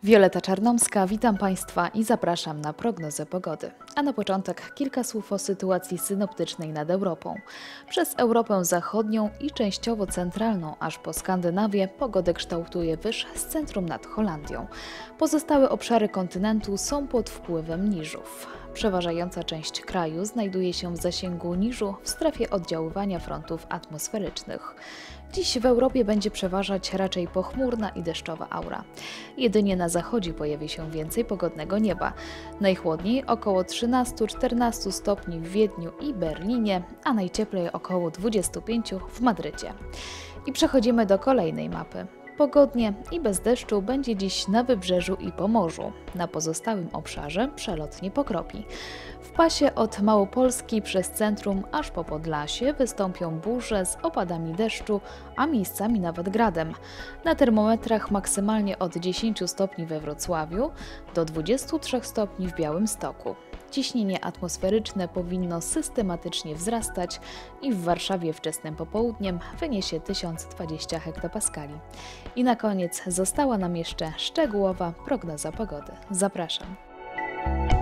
Wioleta Czarnomska, witam Państwa i zapraszam na prognozę pogody. A na początek kilka słów o sytuacji synoptycznej nad Europą. Przez Europę Zachodnią i częściowo centralną, aż po Skandynawię, pogodę kształtuje wyż z centrum nad Holandią. Pozostałe obszary kontynentu są pod wpływem niżów. Przeważająca część kraju znajduje się w zasięgu niżu w strefie oddziaływania frontów atmosferycznych. Dziś w Europie będzie przeważać raczej pochmurna i deszczowa aura. Jedynie na zachodzie pojawi się więcej pogodnego nieba. Najchłodniej około 13-14 stopni w Wiedniu i Berlinie, a najcieplej około 25 w Madrycie. I przechodzimy do kolejnej mapy. Pogodnie i bez deszczu będzie dziś na wybrzeżu i Pomorzu. Na pozostałym obszarze przelotnie pokropi. W pasie od Małopolski przez centrum aż po Podlasie wystąpią burze z opadami deszczu, a miejscami nawet gradem. Na termometrach maksymalnie od 10 stopni we Wrocławiu do 23 stopni w Białymstoku. Ciśnienie atmosferyczne powinno systematycznie wzrastać i w Warszawie wczesnym popołudniem wyniesie 1020 hektopaskali. I na koniec została nam jeszcze szczegółowa prognoza pogody. Zapraszam.